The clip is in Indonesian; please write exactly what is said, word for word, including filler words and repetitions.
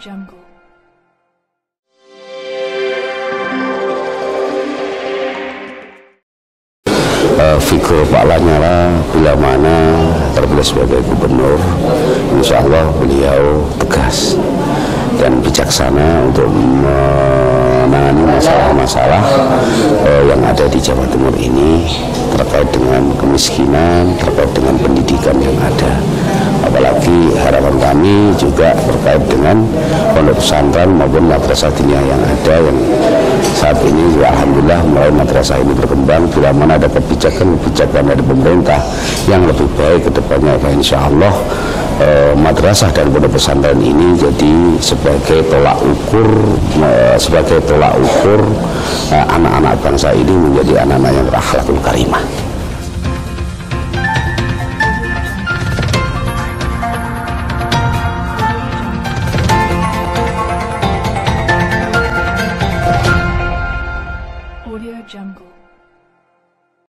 Jungle. Uh, figur Pak Lanyala bila mana terpilih sebagai gubernur, insya Allah beliau tegas dan bijaksana untuk menangani masalah-masalah uh, yang ada di Jawa Timur ini terkait dengan kemiskinan, terkait dengan pendidikan yang ada. Apalagi harapan kami juga terkait dengan pondok pesantren maupun madrasah diniyah yang ada, yang saat ini ya, alhamdulillah mulai madrasah ini berkembang. Bila mana ada kebijakan-kebijakan dari pemerintah yang lebih baik ke depannya, ya insya Allah eh, madrasah dan pondok pesantren ini jadi sebagai tolak ukur eh, sebagai tolak ukur anak-anak eh, bangsa ini menjadi anak-anak yang berakhlakul karimah. Audio Jungle.